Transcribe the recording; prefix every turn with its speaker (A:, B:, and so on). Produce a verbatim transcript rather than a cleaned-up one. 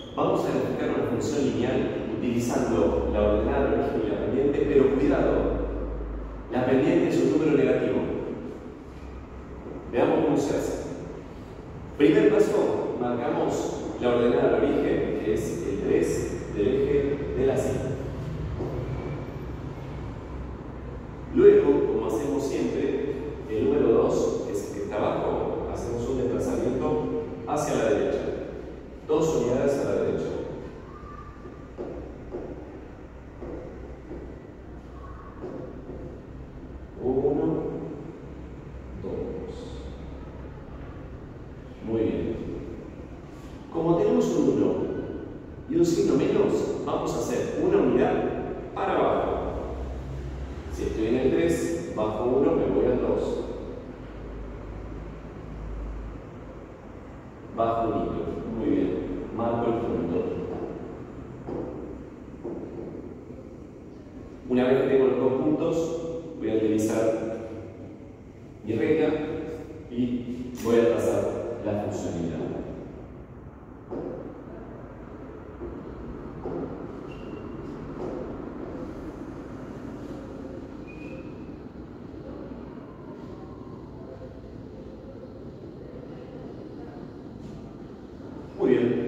A: Vamos a identificar una función lineal utilizando la ordenada, el origen y la pendiente, pero cuidado, la pendiente es un número negativo. Veamos cómo se hace. Primer paso, marcamos la ordenada del origen, que es el tres del eje de la cinta. Luego, como hacemos siempre, el número dos, que es el que está abajo, hacemos un desplazamiento hacia la derecha. Dos unidades a la derecha. Uno, dos. Muy bien. Como tenemos un uno y un signo menos, vamos a hacer una unidad para abajo. Si estoy en el tres, bajo uno, me voy al dos. Bajo un hito. Muy bien. Marco el punto. Una vez que tengo los dos puntos, voy a utilizar mi regla y voy a trazar la funcionalidad. Muy bien.